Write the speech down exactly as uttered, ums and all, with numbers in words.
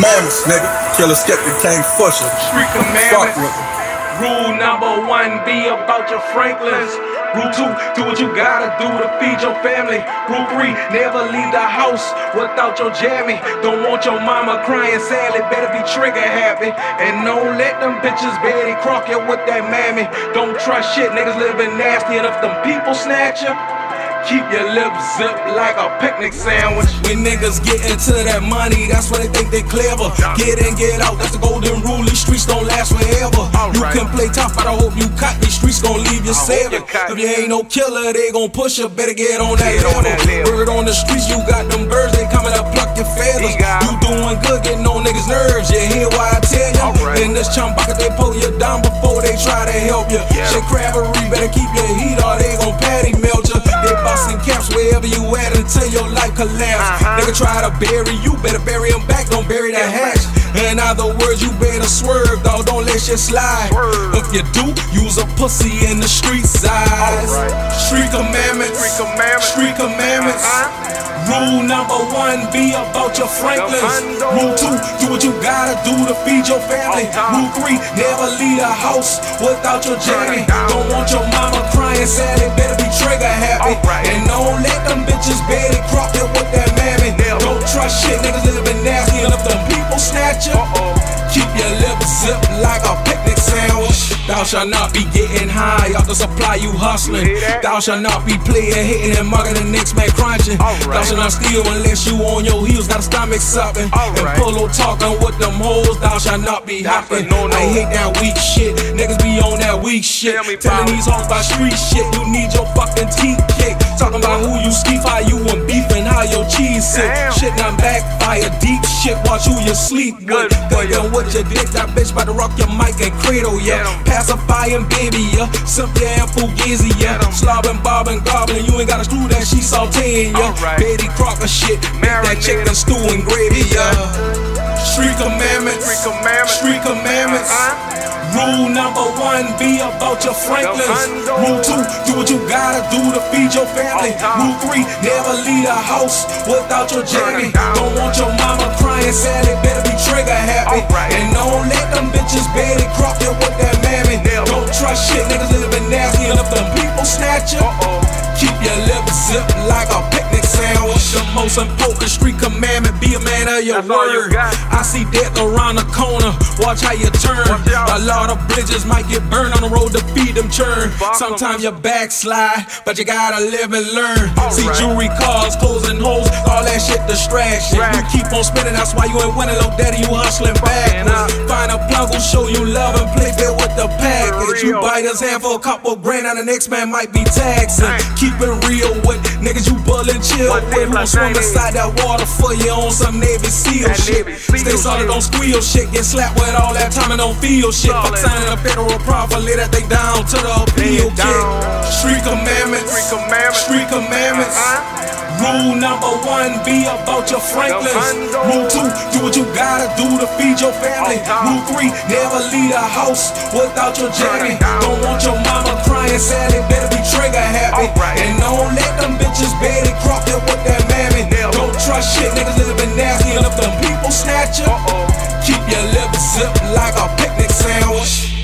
commandments, nigga. Killer, skeptic, Kingfish. Street commandments. Rule number one, be about your Franklins. Rule two, do what you gotta do to feed your family. Rule three, never leave the house without your jammy. Don't want your mama crying sadly, better be trigger happy. And don't let them bitches Betty crock you with that mammy. Don't trust shit, niggas living nasty, and if them people snatch you, keep your lips zipped like a picnic sandwich. When niggas get into that money, that's when they think they clever. Get in, get out, that's the golden rule. These streets don't last forever. You can play tough, but I hope you cut. These streets gon' leave you seven. If you ain't no killer, they gon' push you. Better get on that level. Word on the streets, you got them birds, they coming up pluck your feathers. You doing good, getting on niggas' nerves. You hear why I tell ya? In this chum bucket, they pull you down before they try to help you. Shit crabbery, better keep your heat or they gon' patty melt you. They bustin' caps wherever you at until your life collapse. Uh-huh. Nigga try to bury you, better bury him back, don't bury the hatch. In other words, you better swerve, dog, don't let shit slide. Swerve. If you do, use a pussy in the street size. Right. Street commandments, street commandments, street commandments. Uh-huh. Rule number one, be about your Franklins. Rule two, do what you gotta do to feed your family. Rule three, never leave the house without your jammy. Don't want your mama crying sadly, better be trigger happy. And don't let them bitches Betty crock you with that mammy. Don't trust shit, niggas living nasty, and if them people snatch you, keep your lips zipped like a picnic sandwich. Thou shalt not be getting high off the supply you hustling. Thou shalt not be playing, hitting and mugging the next man crunching. Thou shalt not steal unless you on your heels, got a stomach something. And polo talking with them hoes, thou shalt not be hopping. I hate that weak shit, niggas be on that weak shit. Telling these hoes about street shit, you need your fucking teeth kicked. Talking about who you ski, how you and beef and how your cheese sit. Shit not backfire, deep shit, watch who you sleep with. Thinking with your dick, that bitch about to rock your mic and cradle, yeah. Pacifying baby, yeah. Simple and fugazi, yeah. Slobbing, bobbing, gobbling, you ain't gotta screw that, she sauteing, yeah. Betty Crocker shit, make that chicken stew and gravy, yeah. Street commandments, street commandments, street commandments. Rule number one, be about your Franklins. Rule two, do what you gotta do to feed your family. Rule three, never leave the house without your jammy. Don't want your mama crying sadly, better be trigger happy. And don't let them bitches Betty crock you with that mammy. Don't trust shit, niggas living nasty, and if them people snatch you, keep your lips zipped like a picnic sandwich. The most important street commandment, be a man of your word. I see death around the corner, watch how you turn. A lot of bridges might get burned on the road to feed them churn. Sometimes you backslide, but you gotta live and learn. See jewelry, cars, clothes and hoes, all that shit distraction. You keep on spinning, that's why you ain't winning, little daddy, you hustling backwards. Find a plug who show you love and play fair with the package. You bite his hand for a couple grand, and the next man might be taxing. Keep it real with niggas you bull and chill with. Who won't swim inside that water for you on some Navy SEAL shit. Stay solid, don't squeal shit. Get slapped with all that time and don't feel shit. Fuck signing a federal profit, lay that thing down to the appeal kick. Street commandments, street commandments. Rule number one, be about your Franklins. Rule two, do what you gotta do to feed your family. Rule three, never leave the house without your jammy. Don't want your mama crying sadly, better be trigger happy. And don't let them bitches Betty crock you with that mammy. Don't trust shit, niggas living nasty, and if them people snatch you, keep your lips zipped like a picnic sandwich.